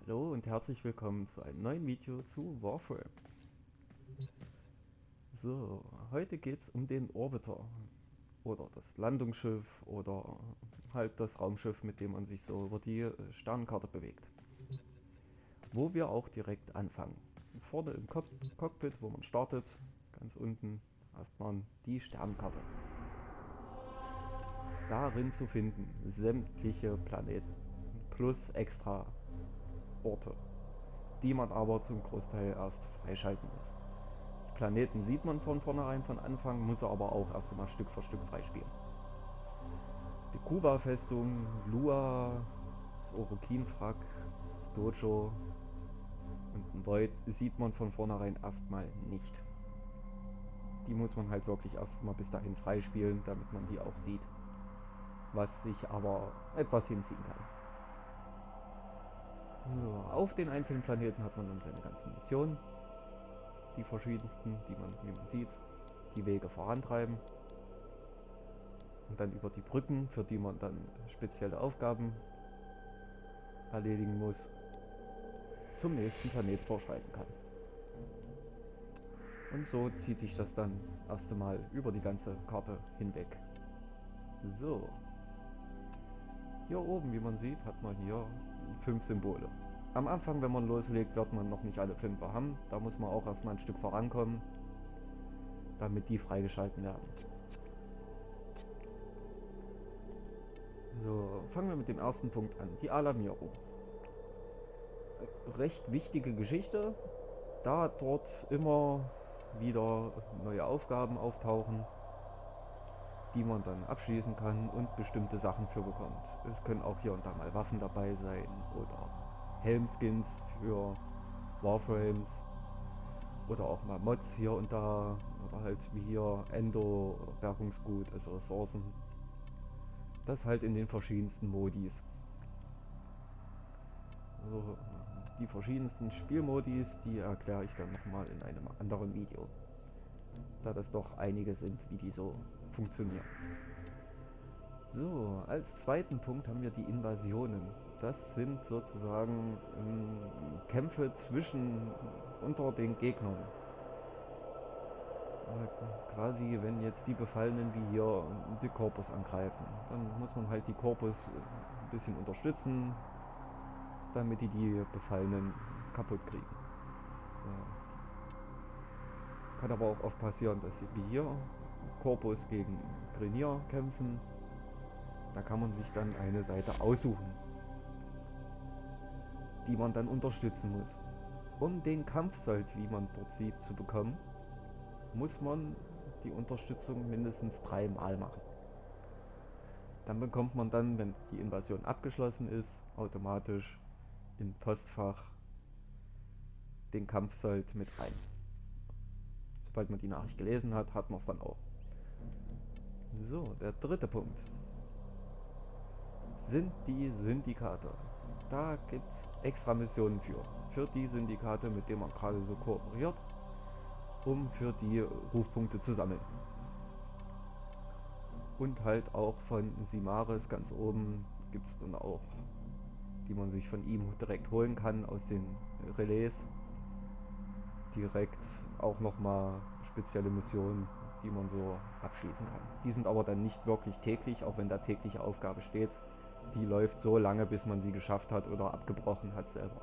Hallo und herzlich willkommen zu einem neuen Video zu Warframe. So, heute geht es um den Orbiter oder das Landungsschiff oder halt das Raumschiff, mit dem man sich so über die Sternenkarte bewegt. Wo wir auch direkt anfangen. Vorne im Cockpit, wo man startet, ganz unten erstmal die Sternenkarte. Darin zu finden sämtliche Planeten plus extra Orte, die man aber zum Großteil erst freischalten muss. Die Planeten sieht man von vornherein von Anfang, muss er aber auch erst einmal Stück für Stück freispielen. Die Kuba-Festung, Lua, das Orokin-Wrack, das Dojo und ein Void sieht man von vornherein erstmal nicht. Die muss man halt wirklich erstmal bis dahin freispielen, damit man die auch sieht. Was sich aber etwas hinziehen kann. So, auf den einzelnen Planeten hat man dann seine ganzen Missionen. Die verschiedensten, die man, wie man sieht, die Wege vorantreiben. Und dann über die Brücken, für die man dann spezielle Aufgaben erledigen muss, zum nächsten Planet vorschreiten kann. Und so zieht sich das dann erst einmal über die ganze Karte hinweg. So. Hier oben, wie man sieht, hat man hier 5 Symbole. Am Anfang, wenn man loslegt, wird man noch nicht alle 5 haben. Da muss man auch erstmal ein Stück vorankommen, damit die freigeschalten werden. So, fangen wir mit dem ersten Punkt an. Die Alarmierung. Recht wichtige Geschichte, da dort immer wieder neue Aufgaben auftauchen, die man dann abschließen kann und bestimmte Sachen für bekommt. Es können auch hier und da mal Waffen dabei sein oder Helmskins für Warframes oder auch mal Mods hier und da oder halt wie hier Endo oder Bergungsgut, also Ressourcen. Das halt in den verschiedensten Modis. Also die verschiedensten Spielmodis, die erkläre ich dann nochmal in einem anderen Video, da das doch einige sind, wie die so funktionieren. So, als zweiten Punkt haben wir die Invasionen. Das sind sozusagen Kämpfe unter den Gegnern. Quasi, wenn jetzt die Befallenen wie hier die Corpus angreifen, dann muss man halt die Corpus ein bisschen unterstützen, damit die Befallenen kaputt kriegen. Kann aber auch oft passieren, dass sie wie hier Corpus gegen Grineer kämpfen. Da kann man sich dann eine Seite aussuchen, die man dann unterstützen muss. Um den Kampfsold, wie man dort sieht, zu bekommen, muss man die Unterstützung mindestens 3 Mal machen. Dann bekommt man dann, wenn die Invasion abgeschlossen ist, automatisch im Postfach den Kampfsold mit rein. Sobald man die Nachricht gelesen hat, hat man es dann auch. So, der dritte Punkt sind die Syndikate. Da gibt es extra Missionen für die Syndikate, mit denen man gerade so kooperiert, um für die Rufpunkte zu sammeln. Und halt auch von Simaris ganz oben gibt es dann auch, die man sich von ihm direkt holen kann aus den Relais. Direkt auch nochmal spezielle Missionen, die man so abschließen kann. Die sind aber dann nicht wirklich täglich, auch wenn da tägliche Aufgabe steht. Die läuft so lange, bis man sie geschafft hat oder abgebrochen hat selber.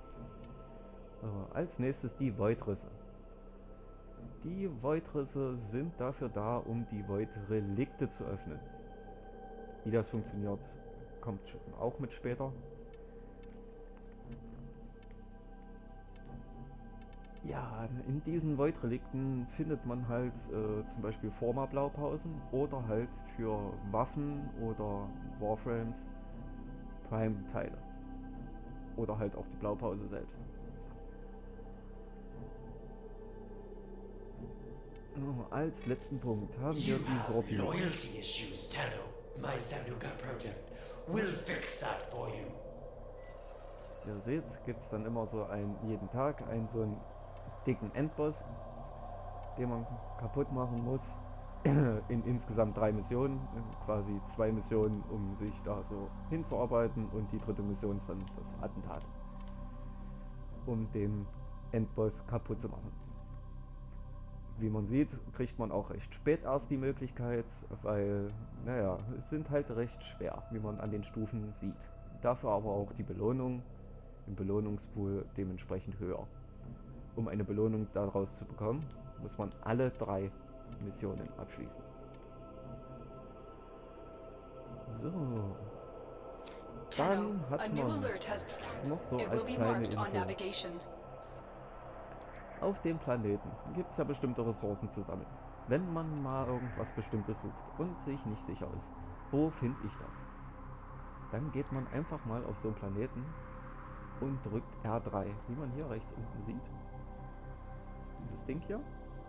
Als nächstes die Void-Risse. Die Void-Risse sind dafür da, um die Void-Relikte zu öffnen. Wie das funktioniert, kommt auch mit später. Ja, in diesen Void-Relikten findet man halt zum Beispiel Forma-Blaupausen oder halt für Waffen oder Warframes Prime-Teile. Oder halt auch die Blaupause selbst. Als letzten Punkt haben wir die Sortierung. Loyalty issues, Tenno. My Zanuka project will fix that for you. Ihr seht, gibt es dann immer so jeden Tag so einen dicken Endboss, den man kaputt machen muss. In insgesamt 3 Missionen, quasi 2 Missionen, um sich da so hinzuarbeiten, und die dritte Mission ist dann das Attentat. um den Endboss kaputt zu machen. Wie man sieht, kriegt man auch recht spät erst die Möglichkeit, weil, naja, es sind halt recht schwer, wie man an den Stufen sieht. Dafür aber auch die Belohnung im Belohnungspool dementsprechend höher. Um eine Belohnung daraus zu bekommen, muss man alle 3 Missionen abschließen. So. Dann hat man noch so als kleine Info. Auf dem Planeten gibt es ja bestimmte Ressourcen zu sammeln. Wenn man mal irgendwas Bestimmtes sucht und sich nicht sicher ist, wo finde ich das? Dann geht man einfach mal auf so einen Planeten und drückt R3, wie man hier rechts unten sieht. Dieses Ding hier.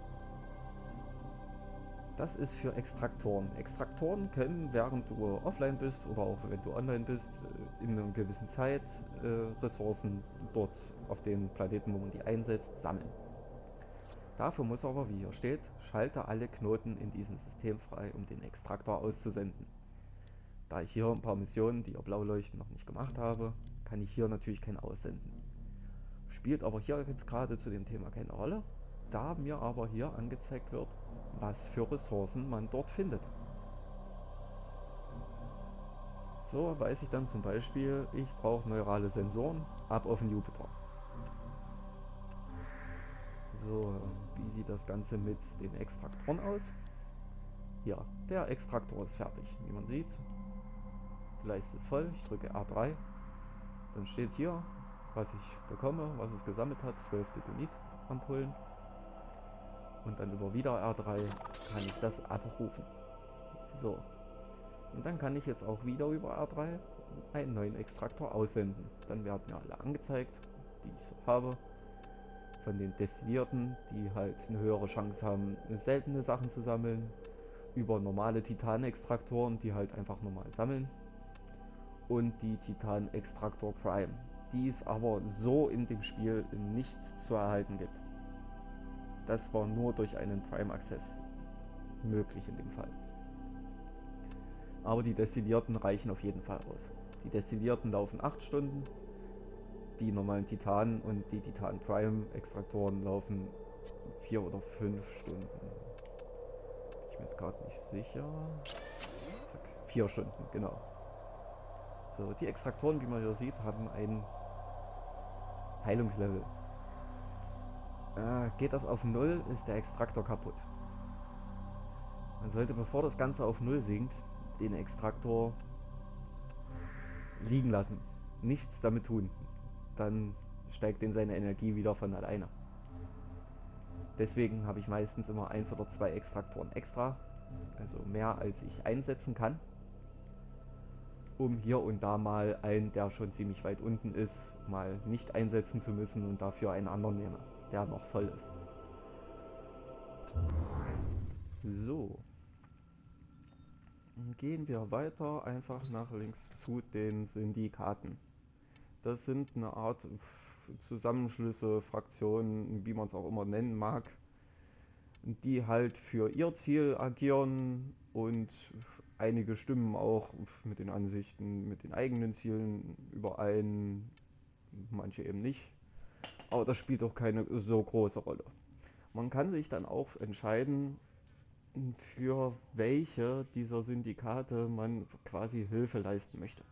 Das ist für Extraktoren. Extraktoren können, während du offline bist oder auch wenn du online bist, in einer gewissen Zeit Ressourcen dort auf den Planeten, wo man die einsetzt, sammeln. Dafür muss aber, wie hier steht, schalte alle Knoten in diesem System frei, um den Extraktor auszusenden. Da ich hier ein paar Missionen, die hier blau leuchten, noch nicht gemacht habe, kann ich hier natürlich keinen aussenden. Spielt aber hier jetzt gerade zu dem Thema keine Rolle, da mir aber hier angezeigt wird, was für Ressourcen man dort findet. So weiß ich dann zum Beispiel, ich brauche neurale Sensoren, ab auf den Jupiter. So, wie sieht das Ganze mit den Extraktoren aus? Ja, der Extraktor ist fertig. Wie man sieht, die Leiste ist voll. Ich drücke R3. Dann steht hier, was ich bekomme, was es gesammelt hat. 12 Detonit-Ampullen. Und dann über wieder R3 kann ich das abrufen. So. Und dann kann ich jetzt auch wieder über R3 einen neuen Extraktor aussenden. Dann werden mir alle angezeigt, die ich so habe. Von den Destillierten, die halt eine höhere Chance haben, seltene Sachen zu sammeln, über normale Titan-Extraktoren, die halt einfach normal sammeln, und die Titan-Extraktor Prime, die es aber so in dem Spiel nicht zu erhalten gibt. Das war nur durch einen Prime-Access möglich in dem Fall. Aber die Destillierten reichen auf jeden Fall aus. Die Destillierten laufen 8 Stunden. Die normalen Titan und die Titan Prime Extraktoren laufen 4 oder 5 Stunden. Ich bin jetzt gerade nicht sicher. Zack, 4 Stunden, genau. So, die Extraktoren, wie man hier sieht, haben ein Heilungslevel. Geht das auf 0, ist der Extraktor kaputt. Man sollte, bevor das Ganze auf 0 sinkt, den Extraktor liegen lassen. Nichts damit tun. Dann steigt den seine Energie wieder von alleine. Deswegen habe ich meistens immer 1 oder 2 Extraktoren extra, also mehr als ich einsetzen kann, um hier und da mal einen, der schon ziemlich weit unten ist, mal nicht einsetzen zu müssen und dafür einen anderen nehme, der noch voll ist. So. Gehen wir weiter einfach nach links zu den Syndikaten. Das sind eine Art Zusammenschlüsse, Fraktionen, wie man es auch immer nennen mag, die halt für ihr Ziel agieren und einige stimmen auch mit den Ansichten, mit den eigenen Zielen überein, manche eben nicht. Aber das spielt auch keine so große Rolle. Man kann sich dann auch entscheiden, für welche dieser Syndikate man quasi Hilfe leisten möchte.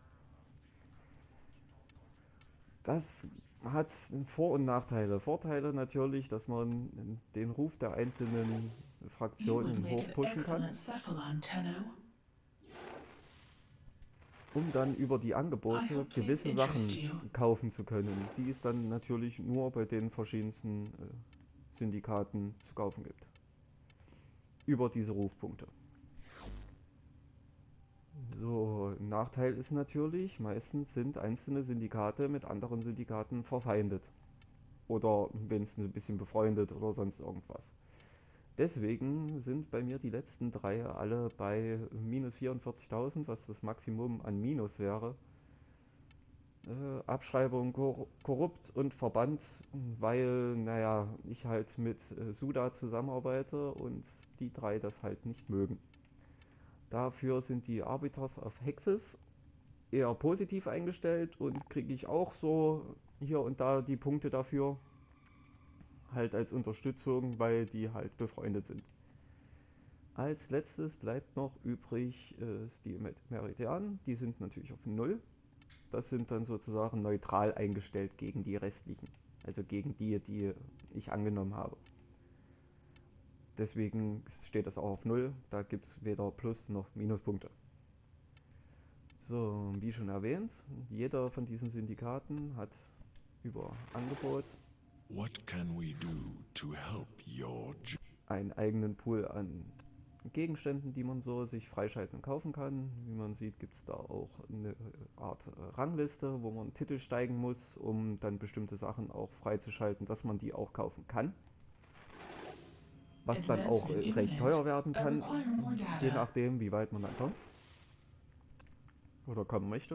Das hat Vor- und Nachteile. Vorteile natürlich, dass man den Ruf der einzelnen Fraktionen hochpushen kann, um dann über die Angebote gewisse Sachen kaufen zu können, die es dann natürlich nur bei den verschiedensten Syndikaten zu kaufen gibt. Über diese Rufpunkte. So, Nachteil ist natürlich, meistens sind einzelne Syndikate mit anderen Syndikaten verfeindet. Oder wenigstens ein bisschen befreundet oder sonst irgendwas. Deswegen sind bei mir die letzten 3 alle bei minus 44.000, was das Maximum an Minus wäre. Abschreibung, korrupt und verbannt, weil, naja, ich halt mit Suda zusammenarbeite und die 3 das halt nicht mögen. Dafür sind die Arbiters of Hexes eher positiv eingestellt und kriege ich auch so hier und da die Punkte dafür. Halt als Unterstützung, weil die halt befreundet sind. Als letztes bleibt noch übrig die Meridianen. Die sind natürlich auf null. Das sind dann sozusagen neutral eingestellt gegen die restlichen. Also gegen die, die ich angenommen habe. Deswegen steht das auch auf null. Da gibt es weder Plus- noch Minuspunkte. So, wie schon erwähnt, jeder von diesen Syndikaten hat über Angebot What can we do to help your einen eigenen Pool an Gegenständen, die man so sich freischalten und kaufen kann. Wie man sieht, gibt es da auch eine Art Rangliste, wo man Titel steigen muss, um dann bestimmte Sachen auch freizuschalten, dass man die auch kaufen kann. Was dann auch recht teuer werden kann, je nachdem, wie weit man dann kommt. Oder kommen möchte.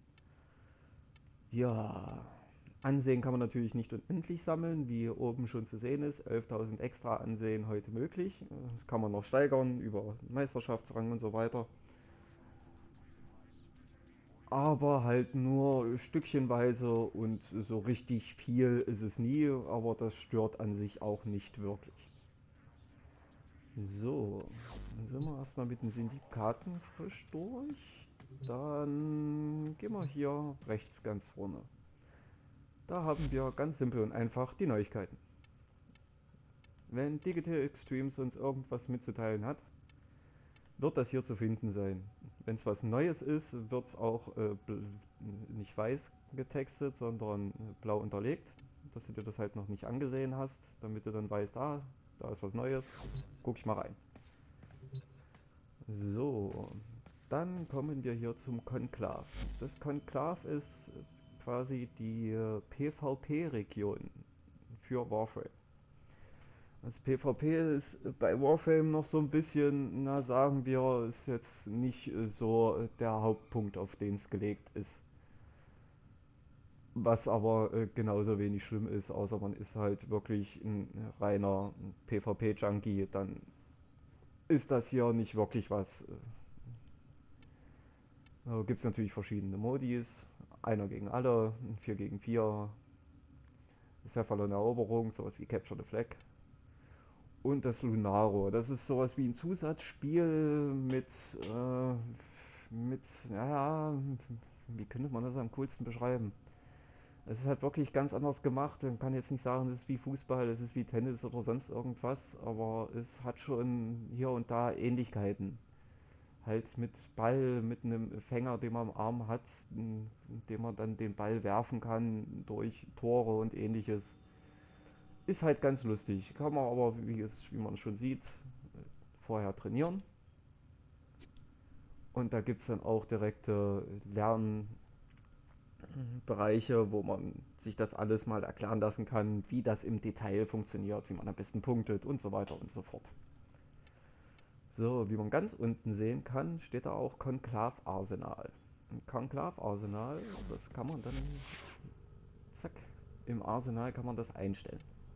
Ja, Ansehen kann man natürlich nicht unendlich sammeln, wie oben schon zu sehen ist. 11.000 extra Ansehen heute möglich. Das kann man noch steigern über Meisterschaftsrang und so weiter. Aber halt nur stückchenweise und so richtig viel ist es nie, aber das stört an sich auch nicht wirklich. So, dann sind wir erstmal mit den Syndikaten frisch durch. Dann gehen wir hier rechts ganz vorne. Da haben wir ganz simpel und einfach die Neuigkeiten. Wenn Digital Extremes uns irgendwas mitzuteilen hat, wird das hier zu finden sein. Wenn es was Neues ist, wird es auch nicht weiß getextet, sondern blau unterlegt, dass du dir das halt noch nicht angesehen hast, damit du dann weißt, ah, da ist was Neues, guck ich mal rein. So, dann kommen wir hier zum Konklav. Das Konklav ist quasi die PvP-Region für Warframe. Das PvP ist bei Warframe noch so ein bisschen, na sagen wir, ist jetzt nicht so der Hauptpunkt, auf den es gelegt ist. Was aber genauso wenig schlimm ist, außer man ist halt wirklich ein reiner PvP-Junkie, dann ist das hier nicht wirklich was. Gibt es natürlich verschiedene Modis, einer gegen alle, 4 gegen 4, Cephalon Eroberung, sowas wie Capture the Flag. Und das Lunaro, das ist sowas wie ein Zusatzspiel ja, wie könnte man das am coolsten beschreiben? Es ist halt wirklich ganz anders gemacht. Man kann jetzt nicht sagen, es ist wie Fußball, es ist wie Tennis oder sonst irgendwas, aber es hat schon hier und da Ähnlichkeiten. Halt mit Ball, mit einem Fänger, den man am Arm hat, dem man dann den Ball werfen kann durch Tore und ähnliches. Ist halt ganz lustig. Kann man aber, wie man schon sieht, vorher trainieren. Und da gibt es dann auch direkte Lernbereiche, wo man sich das alles mal erklären lassen kann, wie das im Detail funktioniert, wie man am besten punktet und so weiter und so fort. So, wie man ganz unten sehen kann, steht da auch Konklav Arsenal. Ein Konklav Arsenal, das kann man dann, zack, im Arsenal kann man das einstellen.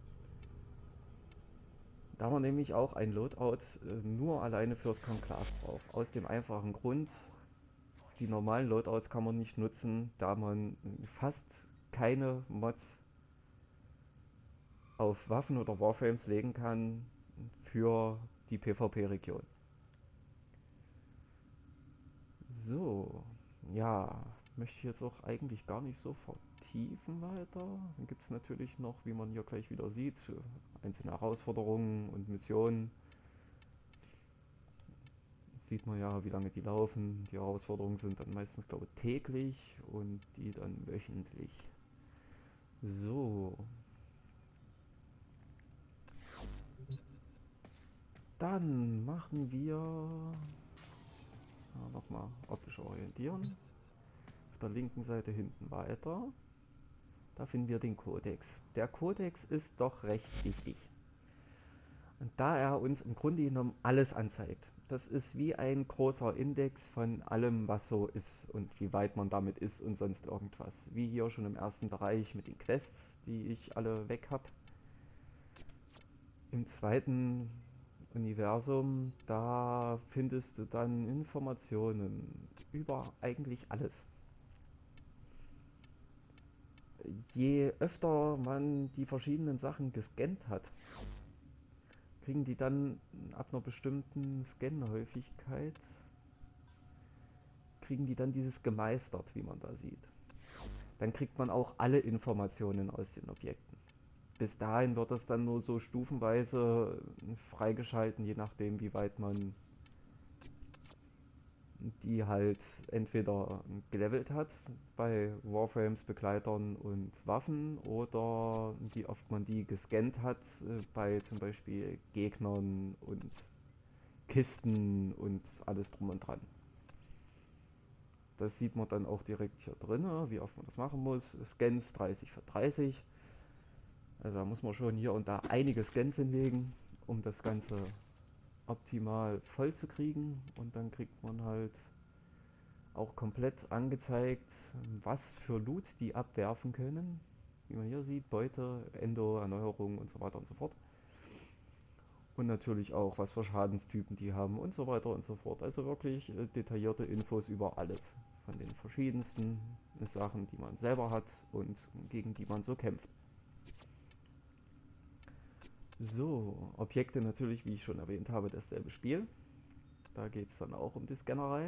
Da man nämlich auch ein Loadout nur alleine fürs Konklav braucht. Aus dem einfachen Grund, die normalen Loadouts kann man nicht nutzen, da man fast keine Mods auf Waffen oder Warframes legen kann für die PvP-Region. So, ja, möchte ich jetzt auch eigentlich gar nicht so vertiefen weiter. Dann gibt es natürlich noch, wie man hier gleich wieder sieht, einzelne Herausforderungen und Missionen. Sieht man ja, wie lange die laufen. Die Herausforderungen sind dann meistens, glaube ich, täglich und die dann wöchentlich. So. Dann machen wir nochmal optisch orientieren. Auf der linken Seite hinten weiter. Da finden wir den Kodex. Der Kodex ist doch recht wichtig. Und da er uns im Grunde genommen alles anzeigt. Das ist wie ein großer Index von allem, was so ist und wie weit man damit ist und sonst irgendwas. Wie hier schon im ersten Bereich mit den Quests, die ich alle weg habe. Im zweiten Universum, da findest du dann Informationen über eigentlich alles. je öfter man die verschiedenen Sachen gescannt hat, kriegen die dann ab einer bestimmten Scan-Häufigkeit, kriegen die dann dieses gemeistert, wie man da sieht. Dann kriegt man auch alle Informationen aus den Objekten. Bis dahin wird das dann nur so stufenweise freigeschalten, je nachdem wie weit man die halt entweder gelevelt hat bei Warframes, Begleitern und Waffen oder wie oft man die gescannt hat bei zum Beispiel Gegnern und Kisten und alles drum und dran. Das sieht man dann auch direkt hier drin, wie oft man das machen muss. Scans 30 für 30. Also da muss man schon hier und da einige Scans hinlegen, um das Ganze optimal voll zu kriegen. Und dann kriegt man halt auch komplett angezeigt, was für Loot die abwerfen können. Wie man hier sieht, Beute, Endo, Erneuerung und so weiter und so fort. Und natürlich auch, was für Schadenstypen die haben und so weiter und so fort. Also wirklich detaillierte Infos über alles. Von den verschiedensten Sachen, die man selber hat und gegen die man so kämpft. So, Objekte natürlich, wie ich schon erwähnt habe, dasselbe Spiel. Da geht es dann auch um die Scannerei.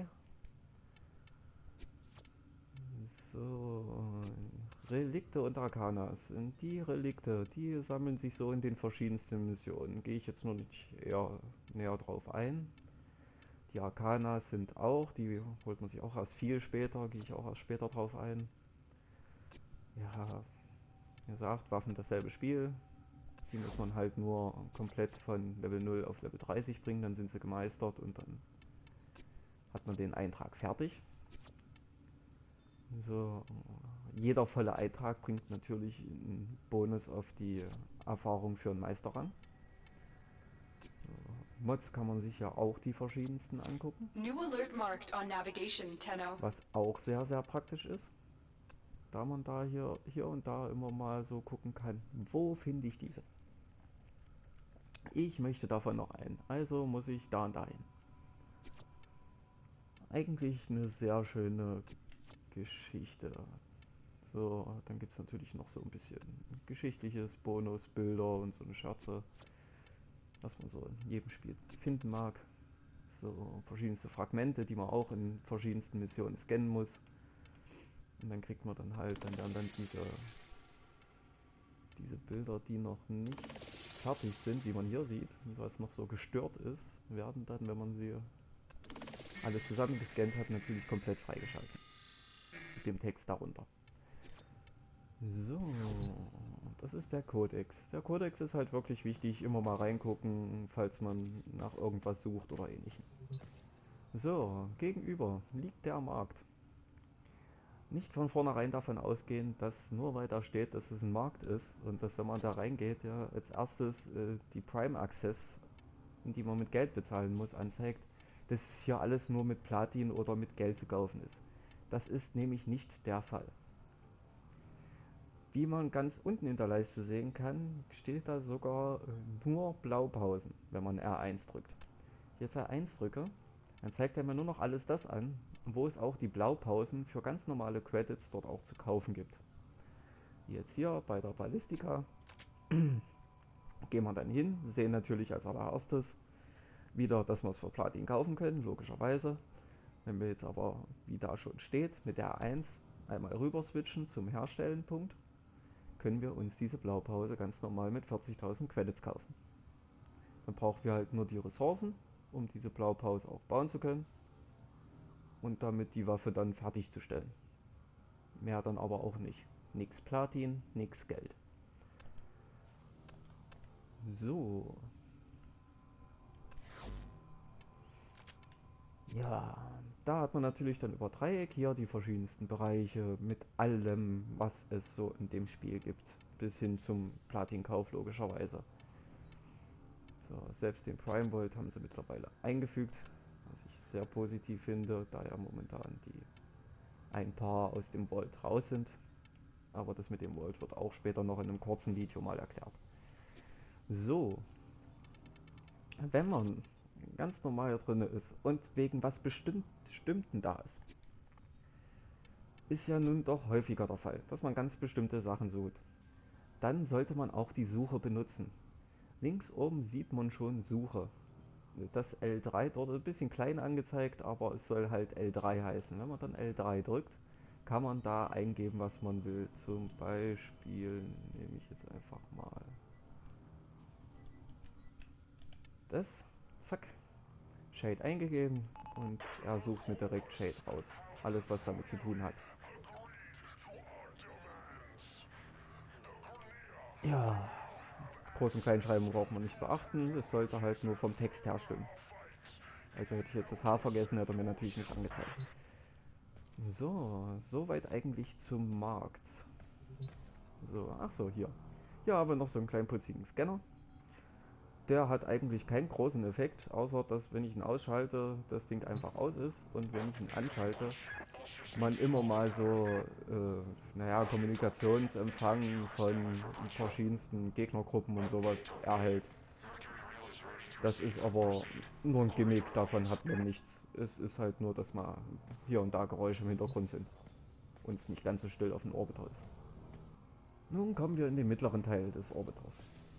So, Relikte und Arkanas. Und die Relikte, die sammeln sich so in den verschiedensten Missionen. Gehe ich jetzt nur nicht eher näher drauf ein. Die Arkanas sind auch, die holt man sich auch erst viel später, gehe ich auch erst später drauf ein. Ja, wie gesagt, Waffen dasselbe Spiel. Die muss man halt nur komplett von Level 0 auf Level 30 bringen, dann sind sie gemeistert und dann hat man den Eintrag fertig. So, jeder volle Eintrag bringt natürlich einen Bonus auf die Erfahrung für einen Meisterrang. So, Mods kann man sich ja auch die verschiedensten angucken. New alert marked on navigation, Tenno. Was auch sehr, sehr praktisch ist. Da man da hier und da immer mal so gucken kann, wo finde ich diese. Ich möchte davon noch einen, also muss ich da und dahin. Eigentlich eine sehr schöne Geschichte. So, dann gibt es natürlich noch so ein bisschen geschichtliches Bonus, Bilder und so eine Scherze, was man so in jedem Spiel finden mag. So verschiedenste Fragmente, die man auch in verschiedensten Missionen scannen muss. Und dann kriegt man dann halt, dann werden dann diese Bilder, die noch nicht fertig sind, wie man hier sieht, was noch so gestört ist, werden dann, wenn man sie alles zusammen gescannt hat, natürlich komplett freigeschaltet. Mit dem Text darunter. So, das ist der Codex. Der Codex ist halt wirklich wichtig, immer mal reingucken, falls man nach irgendwas sucht oder ähnlichem. So, gegenüber liegt der Markt. Nicht von vornherein davon ausgehen, dass nur weil da steht, dass es ein Markt ist und dass, wenn man da reingeht, ja als erstes die Prime Access, die man mit Geld bezahlen muss, anzeigt, dass hier alles nur mit Platin oder mit Geld zu kaufen ist. Das ist nämlich nicht der Fall. Wie man ganz unten in der Leiste sehen kann, steht da sogar nur Blaupausen, wenn man R1 drückt. Jetzt R1 drücke, dann zeigt er mir nur noch alles das an, wo es auch die Blaupausen für ganz normale Credits dort auch zu kaufen gibt. Jetzt hier bei der Ballistika gehen wir dann hin, sehen natürlich als allererstes wieder, dass wir es für Platin kaufen können, logischerweise. Wenn wir jetzt aber, wie da schon steht, mit der 1 einmal rüber switchen zum Herstellenpunkt, können wir uns diese Blaupause ganz normal mit 40.000 Credits kaufen. Dann brauchen wir halt nur die Ressourcen, um diese Blaupause auch bauen zu können und damit die Waffe dann fertigzustellen. Mehr dann aber auch nicht. Nix Platin, nix Geld. So. Ja, da hat man natürlich dann über Dreieck hier die verschiedensten Bereiche mit allem, was es so in dem Spiel gibt. Bis hin zum Platinkauf logischerweise. So, selbst den Prime Vault haben sie mittlerweile eingefügt, was ich sehr positiv finde, da ja momentan ein paar aus dem Vault raus sind. Aber das mit dem Vault wird auch später noch in einem kurzen Video mal erklärt. So, wenn man ganz normal hier drin ist und wegen was Bestimmten da ist, Ist ja nun doch häufiger der Fall, dass man ganz bestimmte Sachen sucht. Dann sollte man auch die Suche benutzen. Links oben sieht man schon Suche. Das L3 dort ein bisschen klein angezeigt, aber es soll halt L3 heißen. Wenn man dann L3 drückt, kann man da eingeben, was man will. Zum Beispiel nehme ich jetzt einfach mal das. Zack. Shade eingegeben und er sucht mir direkt Shade raus. Alles, was damit zu tun hat. Ja, Groß- und Kleinschreibung braucht man nicht beachten. Es sollte halt nur vom Text her stimmen. Also hätte ich jetzt das H vergessen, hätte er mir natürlich nicht angezeigt. So, soweit eigentlich zum Markt. So, ach so, hier. Hier haben wir noch so einen kleinen putzigen Scanner. Der hat eigentlich keinen großen Effekt, außer dass, wenn ich ihn ausschalte, das Ding einfach aus ist. Und wenn ich ihn anschalte, man immer mal so, naja, Kommunikationsempfang von verschiedensten Gegnergruppen und sowas erhält. Das ist aber nur ein Gimmick, davon hat man nichts. Es ist halt nur, dass mal hier und da Geräusche im Hintergrund sind und es nicht ganz so still auf dem Orbiter ist. Nun kommen wir in den mittleren Teil des Orbiters.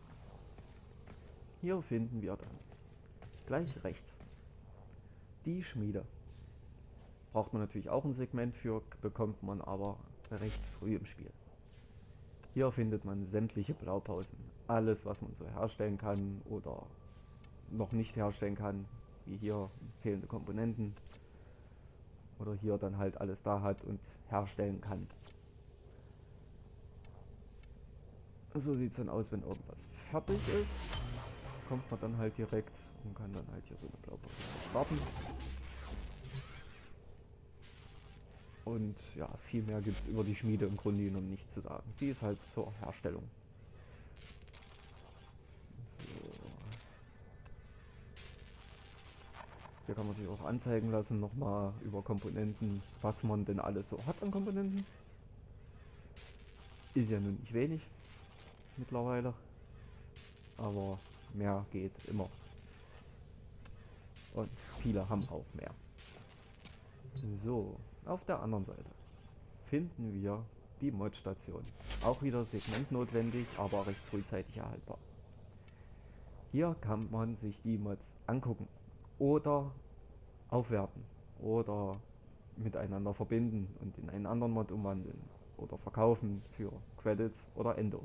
Hier finden wir dann gleich rechts die Schmiede. Braucht man natürlich auch ein Segment für, bekommt man aber recht früh im Spiel. Hier findet man sämtliche Blaupausen. Alles, was man so herstellen kann oder noch nicht herstellen kann, wie hier fehlende Komponenten. Oder hier dann halt alles da hat und herstellen kann. So sieht es dann aus, wenn irgendwas fertig ist. Kommt man dann halt direkt und kann dann halt hier so eine Blaupause starten. Und ja, viel mehr gibt es über die Schmiede im Grunde genommen nicht zu sagen. Die ist halt zur Herstellung. So. Hier kann man sich auch anzeigen lassen, nochmal über Komponenten, was man denn alles so hat an Komponenten. Ist ja nun nicht wenig mittlerweile, aber mehr geht immer. Und viele haben auch mehr. So, auf der anderen Seite finden wir die Mod-Station. Auch wieder segmentnotwendig, aber recht frühzeitig erhaltbar. Hier kann man sich die Mods angucken oder aufwerten oder miteinander verbinden und in einen anderen Mod umwandeln oder verkaufen für Credits oder Endo.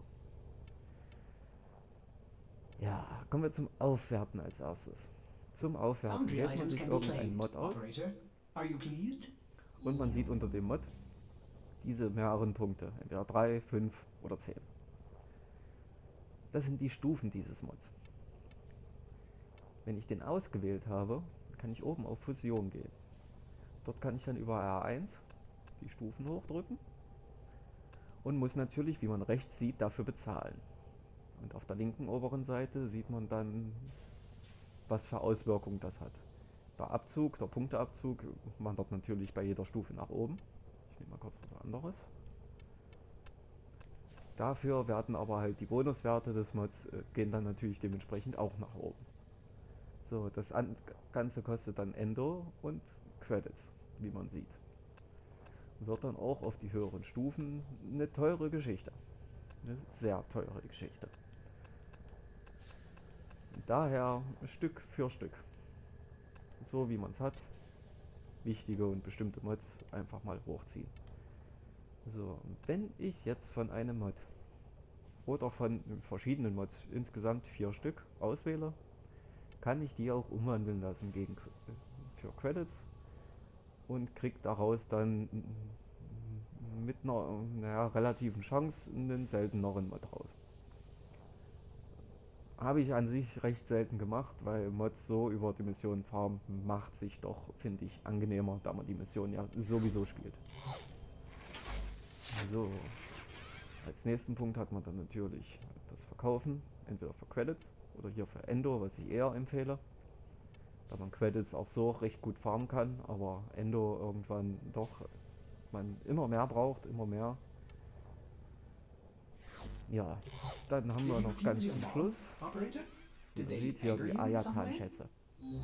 Ja, kommen wir zum Aufwerten als erstes. Zum Aufwerten Foundry wählt man items sich can be irgendeinen claimed. Mod aus Operator, are you pleased? und man sieht unter dem Mod diese mehreren Punkte, entweder 3, 5 oder 10. Das sind die Stufen dieses Mods. Wenn ich den ausgewählt habe, kann ich oben auf Fusion gehen. Dort kann ich dann über R1 die Stufen hochdrücken und muss natürlich, wie man rechts sieht, dafür bezahlen. Und auf der linken oberen Seite sieht man dann, was für Auswirkungen das hat. Der Abzug, der Punkteabzug, wandert natürlich bei jeder Stufe nach oben. Ich nehme mal kurz was anderes. Dafür werden aber halt die Bonuswerte des Mods gehen dann natürlich dementsprechend auch nach oben. So, das Ganze kostet dann Endo und Credits, wie man sieht. Wird dann auch auf die höheren Stufen eine teure Geschichte. Eine sehr teure Geschichte. Daher Stück für Stück. So wie man es hat. Wichtige und bestimmte Mods einfach mal hochziehen. So, wenn ich jetzt von einem Mod oder von verschiedenen Mods, insgesamt 4 Stück, auswähle, kann ich die auch umwandeln lassen gegen für Credits und kriege daraus dann mit einer relativen Chance einen selteneren Mod raus. Habe ich an sich recht selten gemacht, weil Mods so über die Missionen farmen macht sich doch, finde ich, angenehmer, da man die Mission ja sowieso spielt. So, als nächsten Punkt hat man dann natürlich das Verkaufen, entweder für Credits oder hier für Endo, was ich eher empfehle, da man Credits auch so recht gut farmen kann, aber Endo irgendwann doch man immer mehr braucht, immer mehr. Ja, dann haben wir noch ganz zum Schluss, man sieht hier die Ayatan-Schätze.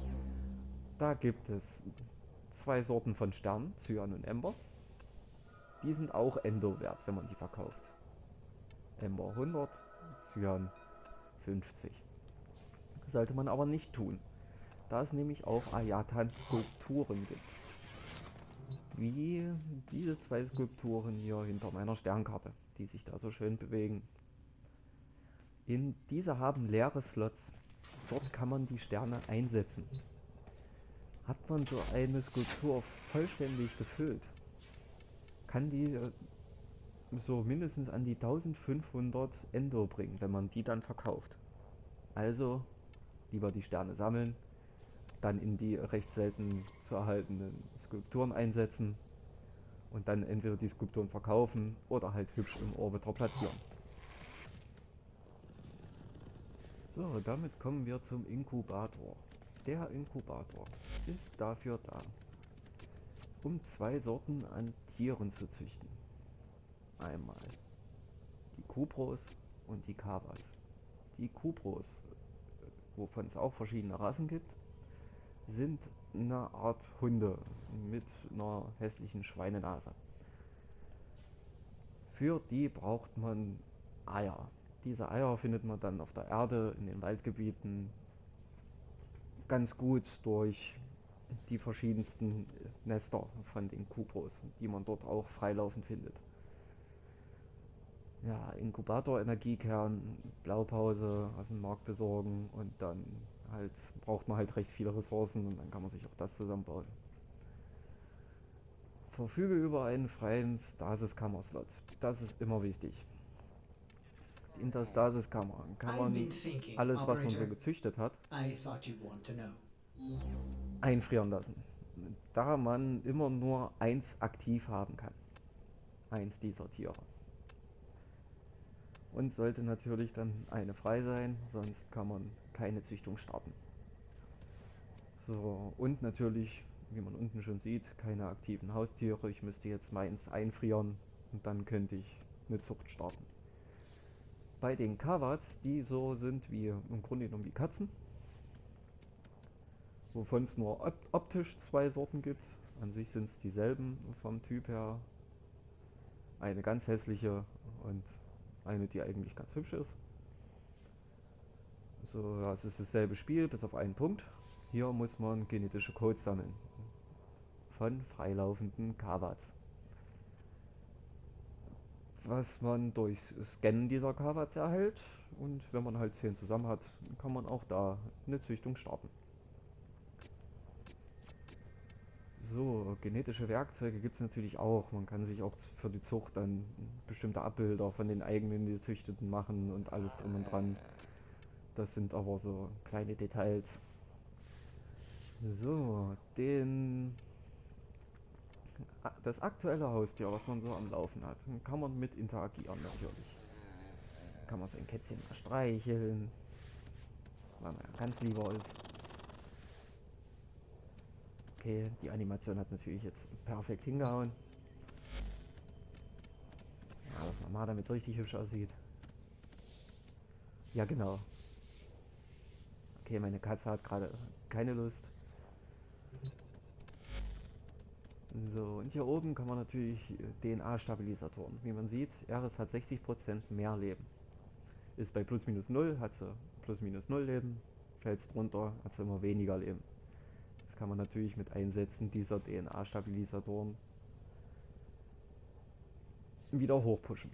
Da gibt es 2 Sorten von Sternen, Cyan und Ember. Die sind auch Endo wert, wenn man die verkauft. Ember 100, Cyan 50. Sollte man aber nicht tun, da es nämlich auch Ayatan-Skulpturen gibt. Wie diese zwei Skulpturen hier hinter meiner Sternkarte, die sich da so schön bewegen. Diese haben leere Slots. Dort kann man die Sterne einsetzen. Hat man so eine Skulptur vollständig gefüllt, kann die so mindestens an die 1500 Endo bringen, wenn man die dann verkauft. Also lieber die Sterne sammeln, dann in die recht selten zu erhaltenen Skulpturen einsetzen und dann entweder die Skulpturen verkaufen oder halt hübsch im Orbiter platzieren. So, damit kommen wir zum Inkubator. Der Inkubator ist dafür da, um zwei Sorten an Tieren zu züchten. Einmal die Kubros und die Kavas. Die Kubros, wovon es auch verschiedene Rassen gibt, sind eine Art Hunde mit einer hässlichen Schweinenase. Für die braucht man Eier. Diese Eier findet man dann auf der Erde, in den Waldgebieten, ganz gut durch die verschiedensten Nester von den Kubros, die man dort auch freilaufend findet. Ja, Inkubator, Energiekern, Blaupause aus dem Markt besorgen und dann halt braucht man halt recht viele Ressourcen und dann kann man sich auch das zusammenbauen. Verfüge über einen freien Stasis-Kammer-Slot. Das ist immer wichtig. In der Stasis-Kammer kann man alles, was man so gezüchtet hat, einfrieren lassen. Da man immer nur eins aktiv haben kann. Eins dieser Tiere. Und sollte natürlich dann eine frei sein, sonst kann man keine Züchtung starten. So, und natürlich, wie man unten schon sieht, keine aktiven Haustiere. Ich müsste jetzt meins einfrieren und dann könnte ich eine Zucht starten. Bei den Kavats, die so sind wie im Grunde genommen wie Katzen, wovon es nur optisch zwei Sorten gibt. An sich sind es dieselben vom Typ her. Eine ganz hässliche und eine, die eigentlich ganz hübsch ist. So, ja, es ist dasselbe Spiel, bis auf einen Punkt. Hier muss man genetische Codes sammeln. Von freilaufenden Kavats. Was man durch Scannen dieser Kavats erhält. Und wenn man halt 10 zusammen hat, kann man auch da eine Züchtung starten. So, genetische Werkzeuge gibt es natürlich auch. Man kann sich auch für die Zucht dann bestimmte Abbilder von den eigenen gezüchteten machen und alles drum und dran. Das sind aber so kleine Details. So, das aktuelle Haustier, was man so am Laufen hat, kann man mit interagieren natürlich. Kann man sein Kätzchen mal streicheln, weil man ja ganz lieber ist. Okay, die Animation hat natürlich jetzt perfekt hingehauen. Ja, was man mal damit so richtig hübsch aussieht. Ja, genau. Okay, meine Katze hat gerade keine Lust. So, und hier oben kann man natürlich DNA-Stabilisatoren. Wie man sieht, Eris hat 60% mehr Leben. Ist bei plus minus 0, hat sie plus minus 0 Leben. Fällt es drunter, hat sie immer weniger Leben. Das kann man natürlich mit Einsetzen dieser DNA-Stabilisatoren wieder hochpushen.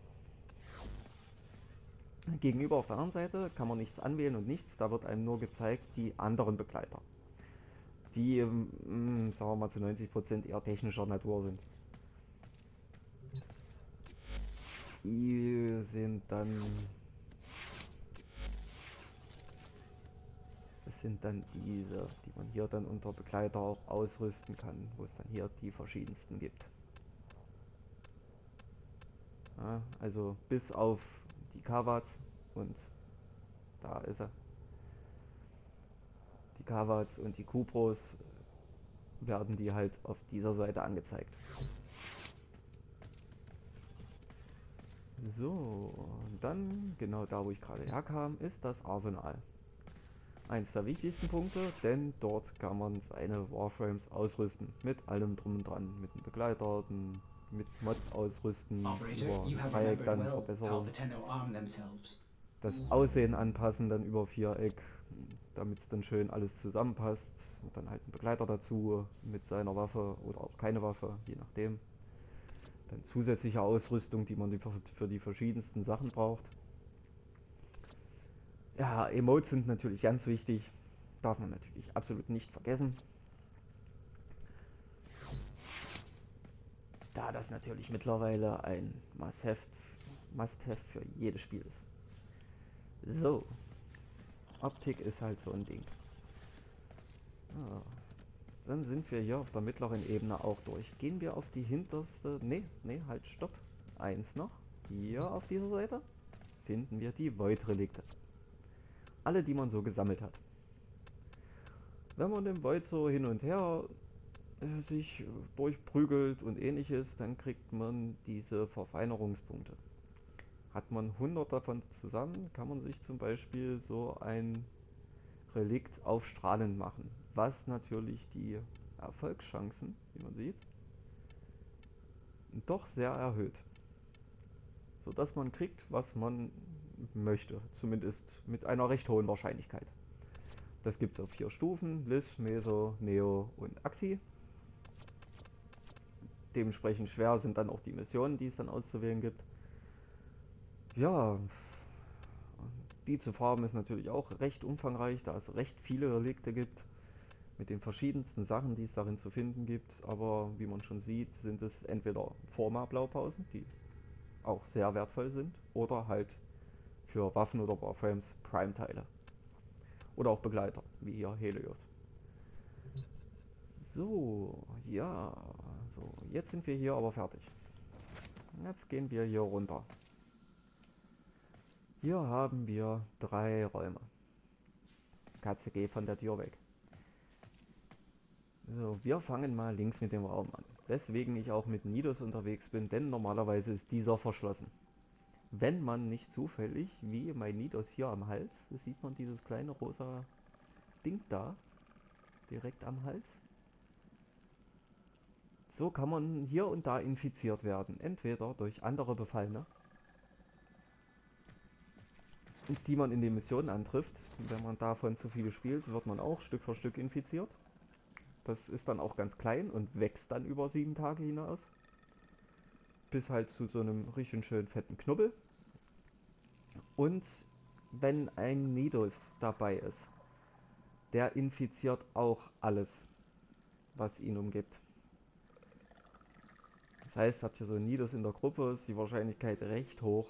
Gegenüber auf der anderen Seite kann man nichts anwählen und nichts, da wird einem nur gezeigt die anderen Begleiter, die, sagen wir mal, zu 90% eher technischer Natur sind. Die sind dann, das sind dann diese, die man hier dann unter Begleiter auch ausrüsten kann, wo es dann hier die verschiedensten gibt. Ja, also bis auf die Kavats und da ist er. Die Kavats und die Kubros werden die halt auf dieser Seite angezeigt. So, dann genau da, wo ich gerade herkam, ist das Arsenal. Eins der wichtigsten Punkte, denn dort kann man seine Warframes ausrüsten. Mit allem drum und dran. Mit einem Begleiter, einem mit Mods ausrüsten, Operator, über you have Dreieck remembered dann well how Verbesserung, the Tenno arm themselves. das Aussehen anpassen dann über Viereck, damit es dann schön alles zusammenpasst. Und dann halt ein Begleiter dazu mit seiner Waffe oder auch keine Waffe, je nachdem. Dann zusätzliche Ausrüstung, die man für die verschiedensten Sachen braucht. Ja, Emotes sind natürlich ganz wichtig. Darf man natürlich absolut nicht vergessen. Da das natürlich mittlerweile ein Must-have für jedes Spiel ist. So. Optik ist halt so ein Ding. Ja. Dann sind wir hier auf der mittleren Ebene auch durch. Gehen wir auf die hinterste... Nee, halt, stopp. Eins noch. Hier auf dieser Seite finden wir die Void-Relikte. Alle, die man so gesammelt hat. Wenn man den Void so hin und her sich durchprügelt und ähnliches, dann kriegt man diese Verfeinerungspunkte. Hat man 100 davon zusammen, kann man sich zum Beispiel so ein Relikt auf strahlend machen, was natürlich die Erfolgschancen, wie man sieht, doch sehr erhöht. So dass man kriegt, was man möchte, zumindest mit einer recht hohen Wahrscheinlichkeit. Das gibt es auf 4 Stufen, Lis, Meso, Neo und Axi. Dementsprechend schwer sind dann auch die Missionen, die es dann auszuwählen gibt. Ja, die zu farben ist natürlich auch recht umfangreich, da es recht viele Relikte gibt, mit den verschiedensten Sachen, die es darin zu finden gibt. Aber wie man schon sieht, sind es entweder Forma-Blaupausen, die auch sehr wertvoll sind, oder halt für Waffen oder Warframes Prime-Teile. Oder auch Begleiter, wie hier Helios. So, ja, so, jetzt sind wir hier aber fertig. Jetzt gehen wir hier runter. Hier haben wir 3 Räume. Katze, geh von der Tür weg. So, wir fangen mal links mit dem Raum an. Weswegen ich auch mit Nidus unterwegs bin, denn normalerweise ist dieser verschlossen. Wenn man nicht zufällig, wie mein Nidus hier am Hals, sieht man dieses kleine rosa Ding da, direkt am Hals. So kann man hier und da infiziert werden, entweder durch andere Befallene, die man in den Missionen antrifft. Wenn man davon zu viele spielt, wird man auch Stück für Stück infiziert. Das ist dann auch ganz klein und wächst dann über 7 Tage hinaus. Bis halt zu so einem richtig schönen fetten Knubbel. Und wenn ein Nidus dabei ist, der infiziert auch alles, was ihn umgibt. Das heißt, habt ihr so ein Nidus in der Gruppe, ist die Wahrscheinlichkeit recht hoch,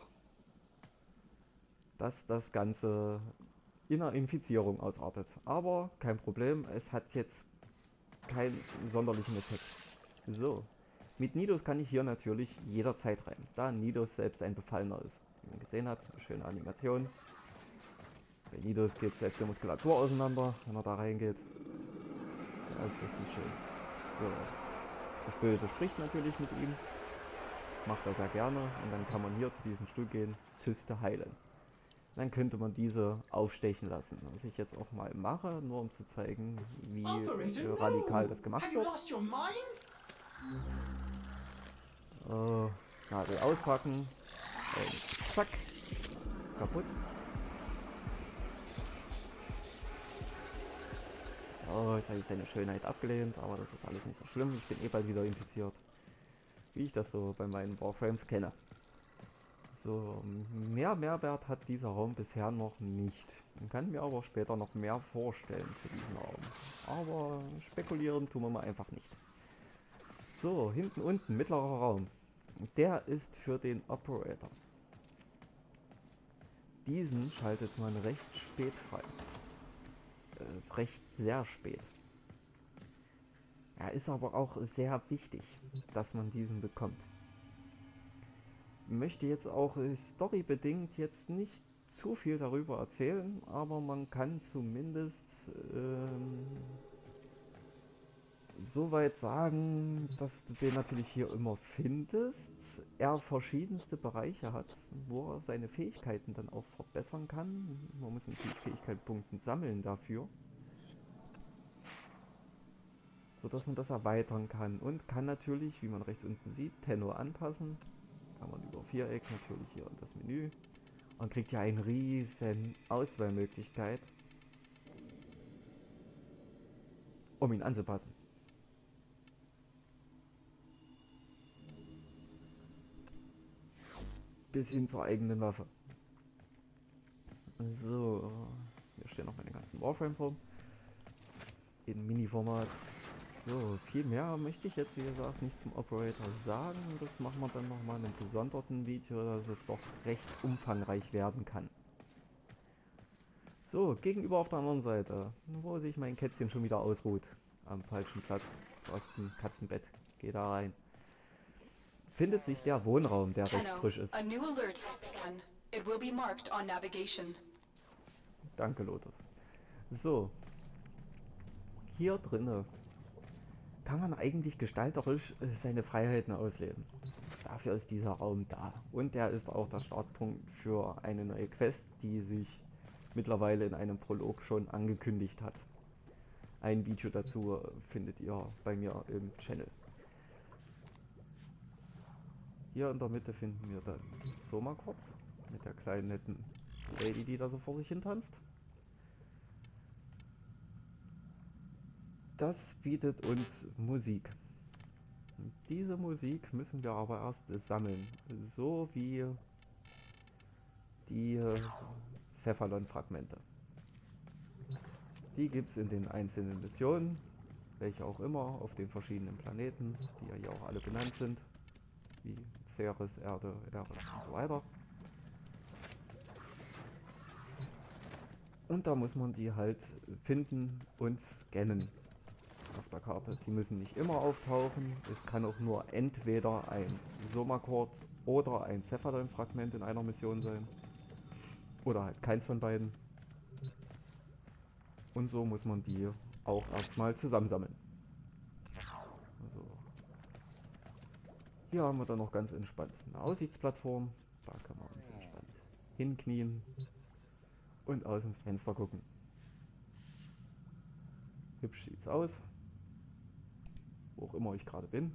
dass das Ganze in einer Infizierung ausartet. Aber kein Problem, es hat jetzt keinen sonderlichen Effekt. So, mit Nidus kann ich hier natürlich jederzeit rein, da Nidus selbst ein Befallener ist. Wie man gesehen hat, schöne Animation. Bei Nidus geht selbst die Muskulatur auseinander, wenn er da reingeht. Das ist richtig schön. So. Das Böse spricht natürlich mit ihm. Das macht er sehr gerne. Und dann kann man hier zu diesem Stuhl gehen, Zyste heilen. Dann könnte man diese aufstechen lassen. Was ich jetzt auch mal mache, nur um zu zeigen, wie radikal das gemacht wird. Nadel auspacken. Und zack. Kaputt. Oh, jetzt habe ich seine Schönheit abgelehnt, aber das ist alles nicht so schlimm. Ich bin eh bald wieder infiziert. Wie ich das so bei meinen Warframes kenne. So, mehr Mehrwert hat dieser Raum bisher noch nicht. Man kann mir aber später noch mehr vorstellen für diesen Raum. Aber spekulieren tun wir mal einfach nicht. So, hinten unten, mittlerer Raum. Der ist für den Operator. Diesen schaltet man recht spät frei. Recht sehr spät. Ja, ist aber auch sehr wichtig, dass man diesen bekommt. Möchte jetzt auch storybedingt jetzt nicht zu viel darüber erzählen, aber man kann zumindest soweit sagen, dass du den natürlich hier immer findest. Er verschiedenste Bereiche hat, wo er seine Fähigkeiten dann auch verbessern kann. Man muss natürlich Fähigkeitspunkte sammeln dafür. sodass man das erweitern kann und kann natürlich, wie man rechts unten sieht, Tenno anpassen. Kann man über Viereck natürlich hier in das Menü und kriegt ja eine riesen Auswahlmöglichkeit, um ihn anzupassen. Bis hin zur eigenen Waffe. So, hier stehen noch meine ganzen Warframes rum. In Mini-Format. So, viel mehr möchte ich jetzt wie gesagt nicht zum Operator sagen. Das machen wir dann nochmal in einem gesonderten Video, dass es doch recht umfangreich werden kann. So, gegenüber auf der anderen Seite, wo sich mein Kätzchen schon wieder ausruht. Am falschen Platz, aus dem Katzenbett. Geh da rein. Findet sich der Wohnraum, der recht Tenno, frisch ist. a new alert has begun. It will be marked on navigation. Danke, Lotus. So. Hier drinne kann man eigentlich gestalterisch seine Freiheiten ausleben. Dafür ist dieser Raum da. Und der ist auch der Startpunkt für eine neue Quest, die sich mittlerweile in einem Prolog schon angekündigt hat. Ein Video dazu findet ihr bei mir im Channel. Hier in der Mitte finden wir dann Soma kurz mit der kleinen netten Lady, die da so vor sich hin tanzt. Das bietet uns Musik. Diese Musik müssen wir aber erst sammeln, so wie die Cephalon-Fragmente. Die gibt es in den einzelnen Missionen, welche auch immer, auf den verschiedenen Planeten, die ja hier auch alle benannt sind, wie Ceres, Erde, Eris und so weiter. Und da muss man die halt finden und scannen auf der Karte. Die müssen nicht immer auftauchen. Es kann auch nur entweder ein Soma-Chord oder ein Cephalon-Fragment in einer Mission sein. Oder halt keins von beiden. Und so muss man die auch erstmal zusammensammeln. Also. Hier haben wir dann noch ganz entspannt eine Aussichtsplattform. Da kann man uns entspannt hinknien und aus dem Fenster gucken. Hübsch sieht's aus. Wo auch immer ich gerade bin.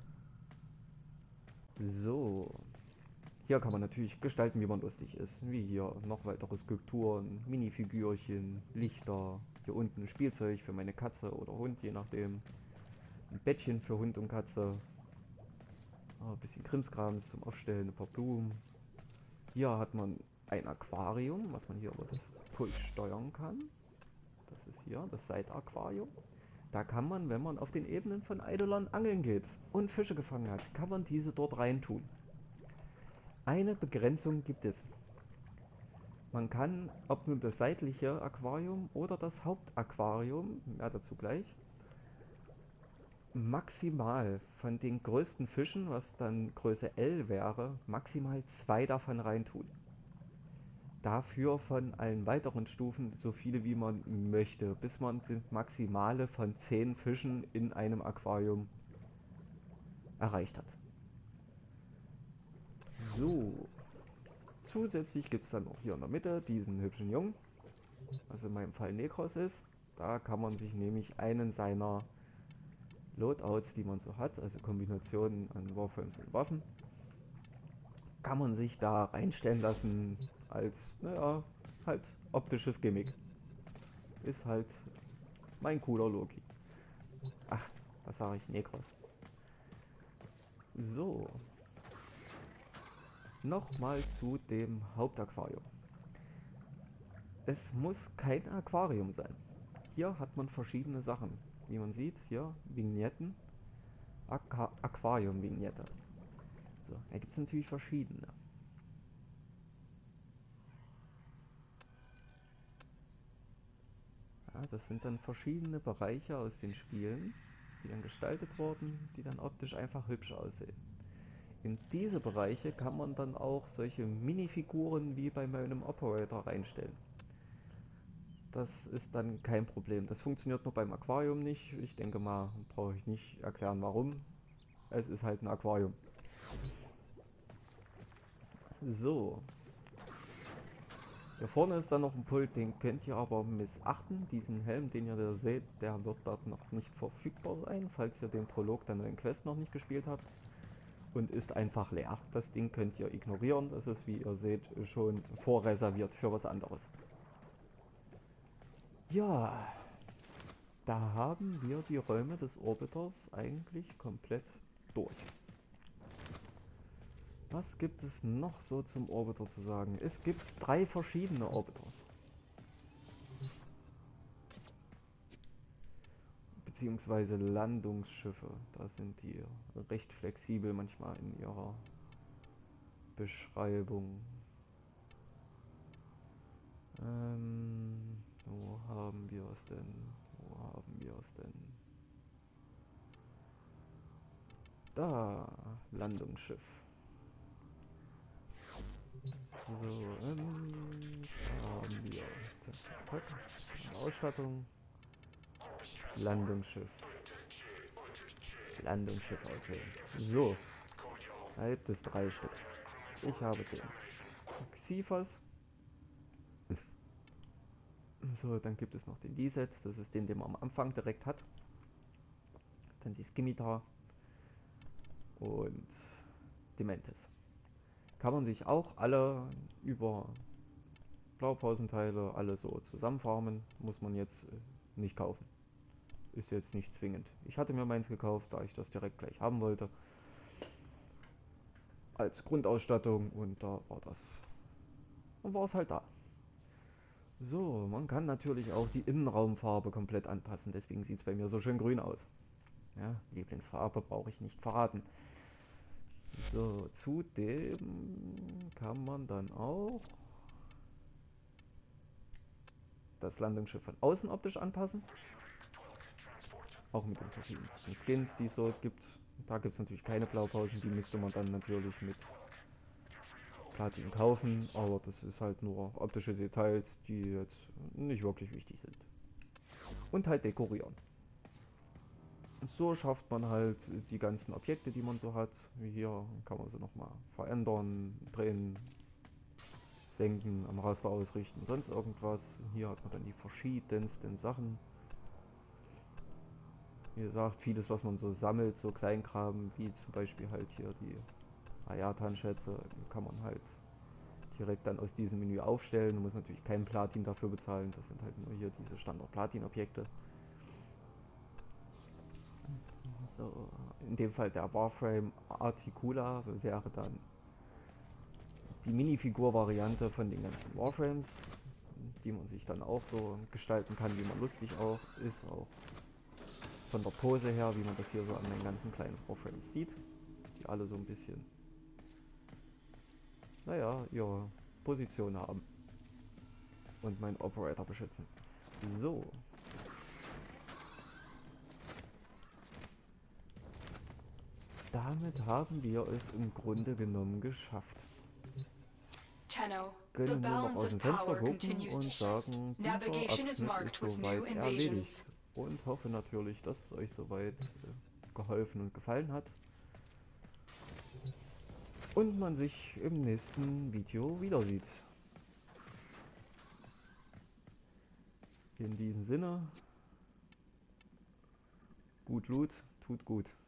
So. Hier kann man natürlich gestalten, wie man lustig ist. Wie hier noch weitere Skulpturen, Minifigürchen, Lichter. Hier unten Spielzeug für meine Katze oder Hund, je nachdem. Ein Bettchen für Hund und Katze. Ein bisschen Krimskrams zum Aufstellen, ein paar Blumen. Hier hat man ein Aquarium, was man hier über das Pult steuern kann. Das ist hier das Seitaquarium. Da kann man, wenn man auf den Ebenen von Eidolon angeln geht und Fische gefangen hat, kann man diese dort reintun. Eine Begrenzung gibt es. Man kann, ob nun das seitliche Aquarium oder das Hauptaquarium, mehr dazu gleich, maximal von den größten Fischen, was dann Größe L wäre, maximal 2 davon reintun. Dafür von allen weiteren Stufen so viele wie man möchte, bis man das Maximale von 10 Fischen in einem Aquarium erreicht hat. So. Zusätzlich gibt es dann auch hier in der Mitte diesen hübschen Jungen, was in meinem Fall Nekros ist. Da kann man sich nämlich einen seiner Loadouts, die man so hat, also Kombinationen an Warframes und Waffen, kann man sich da reinstellen lassen als, naja, halt optisches Gimmick. Ist halt mein cooler Loki. Ach, was sage ich? Nekros. So. Nochmal zu dem Hauptaquarium. Es muss kein Aquarium sein. Hier hat man verschiedene Sachen. Wie man sieht, hier Vignetten. Aquarium-Vignette. So, da gibt es natürlich verschiedene. Ja, das sind dann verschiedene Bereiche aus den Spielen, die dann gestaltet wurden, die dann optisch einfach hübsch aussehen. In diese Bereiche kann man dann auch solche Minifiguren wie bei meinem Operator reinstellen. Das ist dann kein Problem. Das funktioniert nur beim Aquarium nicht. Ich denke mal, brauche ich nicht erklären warum. Es ist halt ein Aquarium. So. Hier vorne ist dann noch ein Pult, den könnt ihr aber missachten. Diesen Helm, den ihr da seht, der wird dort noch nicht verfügbar sein, falls ihr den Prolog der neuen Quest noch nicht gespielt habt. Und ist einfach leer. Das Ding könnt ihr ignorieren. Das ist, wie ihr seht, schon vorreserviert für was anderes. Ja, da haben wir die Räume des Orbiters eigentlich komplett durch. Was gibt es noch so zum Orbiter zu sagen? Es gibt 3 verschiedene Orbiters. Beziehungsweise Landungsschiffe. Da sind die recht flexibel manchmal in ihrer Beschreibung. Wo haben wir es denn? Wo haben wir es denn? Da, Landungsschiff. So, da haben wir Ausstattung. Landungsschiff. Landungsschiff auswählen. So. Da gibt es 3 Stück. Ich habe den Xiphos. So, dann gibt es noch den Lisets. Das ist den man am Anfang direkt hat. Dann die Scimitar. Und die Mantis. Kann man sich auch alle über Blaupausenteile alle so zusammenfarmen. Muss man jetzt nicht kaufen. Ist jetzt nicht zwingend. Ich hatte mir meins gekauft, da ich das direkt gleich haben wollte. Als Grundausstattung und da war das. Und war es halt da. So, man kann natürlich auch die Innenraumfarbe komplett anpassen. Deswegen sieht es bei mir so schön grün aus. Ja, Lieblingsfarbe brauche ich nicht verraten. So, zudem kann man dann auch das Landungsschiff von außen optisch anpassen. Auch mit den verschiedensten Skins, die es so gibt. Da gibt es natürlich keine Blaupausen, die müsste man dann natürlich mit Platin kaufen, aber das ist halt nur optische Details, die jetzt nicht wirklich wichtig sind. Und halt dekorieren. So schafft man halt die ganzen Objekte, die man so hat. Wie hier kann man sie nochmal verändern, drehen, senken, am Raster ausrichten, sonst irgendwas. Hier hat man dann die verschiedensten Sachen. Wie gesagt, vieles, was man so sammelt, so Kleinkram, wie zum Beispiel halt hier die Ayatan-Schätze, kann man halt direkt dann aus diesem Menü aufstellen. Man muss natürlich kein Platin dafür bezahlen, das sind halt nur hier diese Standard-Platin-Objekte. So, in dem Fall der Warframe Articula wäre dann die Minifigur-Variante von den ganzen Warframes, die man sich dann auch so gestalten kann, wie man lustig auch ist, auch von der Pose her, wie man das hier so an den ganzen kleinen Warframes sieht, die alle so ein bisschen, naja, ihre Position haben und meinen Operator beschützen. So. Damit haben wir es im Grunde genommen geschafft. Tenno, the Können nur noch aus balance dem of Fenster power gucken continues und to shift. sagen, dieser Navigation is Abschnitt marked ist with new soweit erledigt. invasions. Und hoffe natürlich, dass es euch soweit geholfen und gefallen hat. Und man sich im nächsten Video wieder sieht. In diesem Sinne, gut Loot, tut gut.